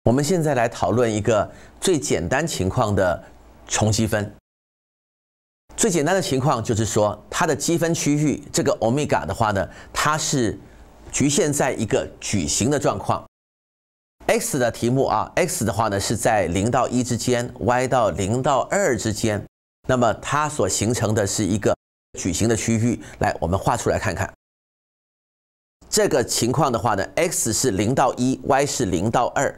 我们现在来讨论一个最简单情况的重积分。最简单的情况就是说，它的积分区域这个欧米伽的话呢，它是局限在一个矩形的状况。x 的题目啊 ，x 的话呢是在0到1之间 ，y 到0到2之间，那么它所形成的是一个矩形的区域。来，我们画出来看看。这个情况的话呢 ，x 是0到1，y 是0到2。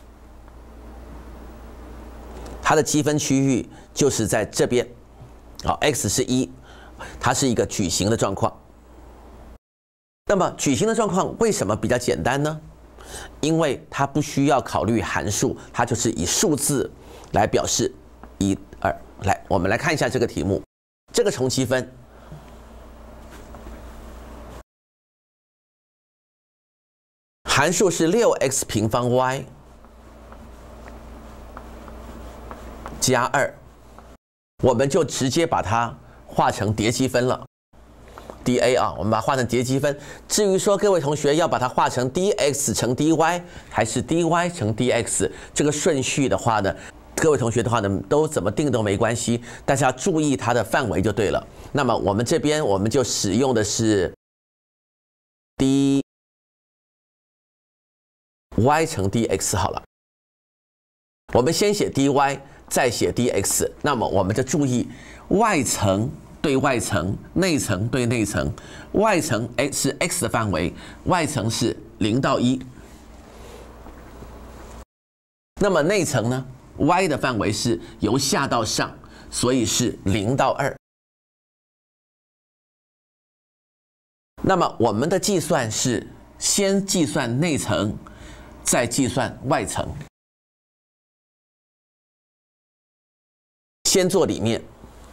它的积分区域就是在这边，好 ，x 是1，它是一个矩形的状况。那么矩形的状况为什么比较简单呢？因为它不需要考虑函数，它就是以数字来表示1、2。来，我们来看一下这个题目，这个重积分，函数是6x平方 y。加2，我们就直接把它化成叠积分了。dA 啊，我们把它化成叠积分。至于说各位同学要把它化成 dx 乘 dy 还是 dy 乘 dx， 这个顺序的话呢，各位同学的话呢，都怎么定都没关系，但是要注意它的范围就对了。那么我们这边我们就使用的是 dy 乘 dx 好了。我们先写 dy。再写 dx， 那么我们就注意外层对外层，内层对内层。外层是 x 的范围，外层是0到1。那么内层呢 ？y 的范围是由下到上，所以是0到2。那么我们的计算是先计算内层，再计算外层。先做里面，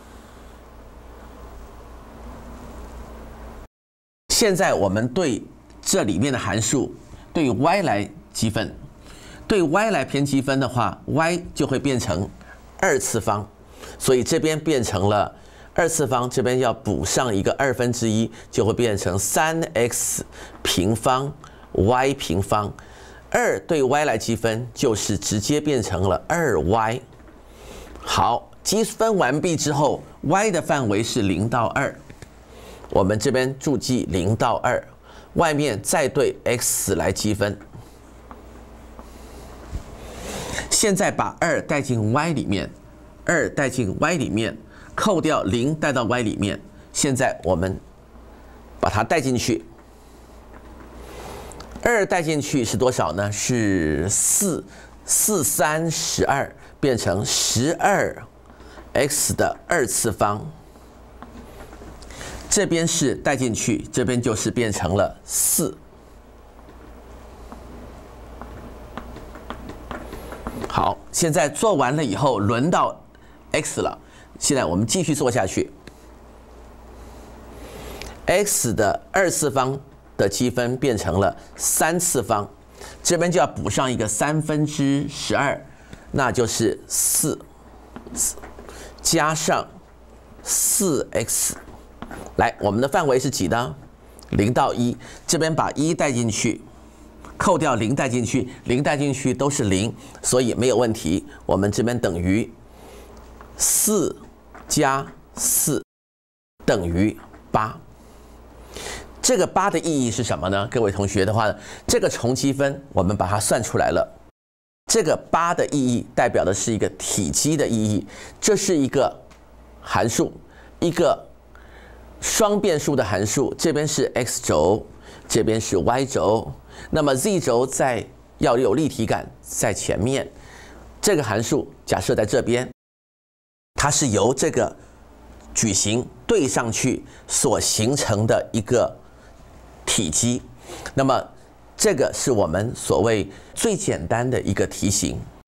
现在我们对这里面的函数对 y 来积分，对 y 来偏积分的话 ，y 就会变成2次方，所以这边变成了2次方，这边要补上一个1/2，就会变成3x平方 y 平方。2对 y 来积分，就是直接变成了2y。好。积分完毕之后 ，y 的范围是0到2，我们这边注记0到2，外面再对 x 来积分。现在把2带进 y 里面，2带进 y 里面，扣掉0带到 y 里面。现在我们把它带进去，2带进去是多少呢？是4，4、3、12，变成12。x 的2次方，这边是带进去，这边就是变成了4。好，现在做完了以后，轮到 x 了。现在我们继续做下去。x 的2次方的积分变成了3次方，这边就要补上一个12/3，那就是4。加上4x， 来，我们的范围是几呢？0到1，这边把1带进去，扣掉0带进去，0带进去都是0，所以没有问题。我们这边等于4加4等于8。这个8的意义是什么呢？各位同学的话，这个重积分我们把它算出来了。这个8的意义代表的是一个体积的意义，这是一个函数，一个双变数的函数，这边是 x 轴，这边是 y 轴，那么 z 轴要有立体感在前面。这个函数假设在这边，它是由这个矩形对上去所形成的一个体积，那么这个是我们所谓最简单的一个题型。